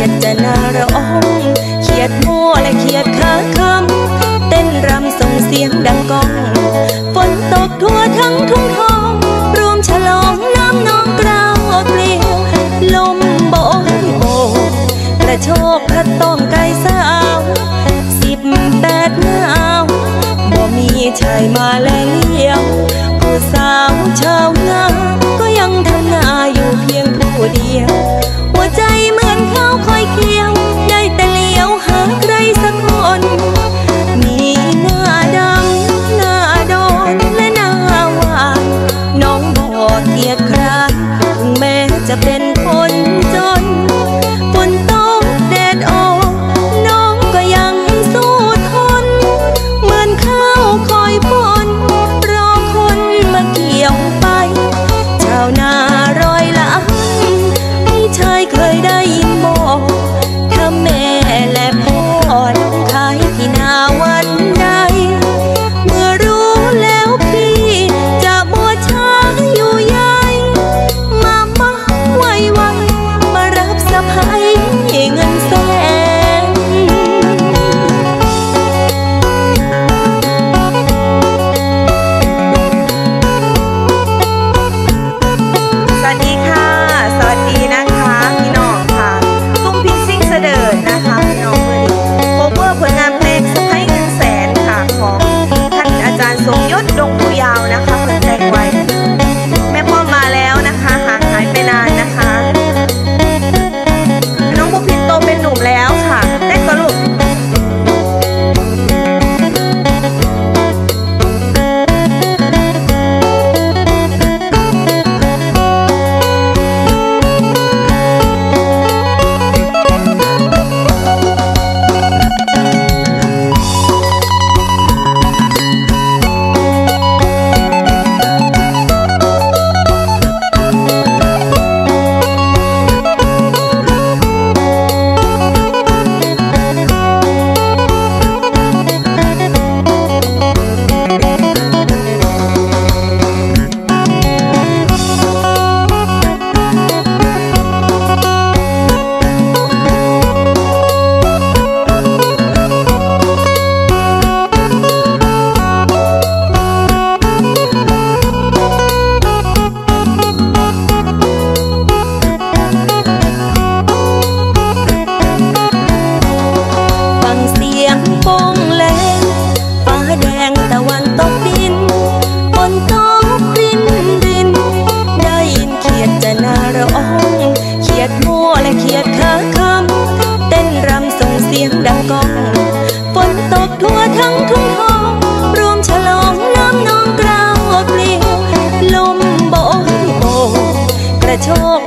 ดจะน่าร้องเขียดมัวและเขียดขาคำเต้นรำส่งเสียงดังก้องฝนตกทั่วทั้งทุ่งทองรวมฉลองน้ำนองกล้าวเกลียวลมโบยโบกระโชกพัดต้องไกลสาว18 หนาวบ่มีชายมาแลเลี้ยวผู้สาวชาวนาก็ยังทำนาอยู่เพียงผู้เดียวหัวใจเหมือนข้าวคอยเคี้ยวได้แต่เลี้ยวหาใครสักคนมีหน้าดำหน้าโดนและหน้าหวานน้องบ่เกียจคร้านถึงแม้จะเป็นคนจนฝนตกแดดออกน้องก็ยังสู้ทนเหมือนข้าวคอยฝนรอคนมาเกี่ยวไปชาวนาร้อยล้านพี่ชายเคยได้ยินบอกถ้าแม่และพ่อขายที่นาวันใดเมื่อรู้แล้วพี่จะบัวช้าอยู่ใยมาไวมารับสะพ้ายเงินแสนสวัสดีค่ะสวัสดีนะคะพี่น้องค่ะตุ้มพินซิ่งเสดิร์ดนะคะพี่น้องเมื่อนี้โคเวอร์ผลงานเพลงสะพ้ายเงินแสนค่ะของท่านอาจารย์สมยศดงภูยาวนะคะเปิดใจไว้แม่พ่อมาแล้วนะคะห่างหายไปนานนะคะน้องบุพินโตเป็นหนุ่มแล้วค่ะได้ก็ลูกดังก้องฝนตกทั่วทั้งทุ่งทองรวมฉลองน้ำนองกล้าวเกลียวลมโบยโบกระโชก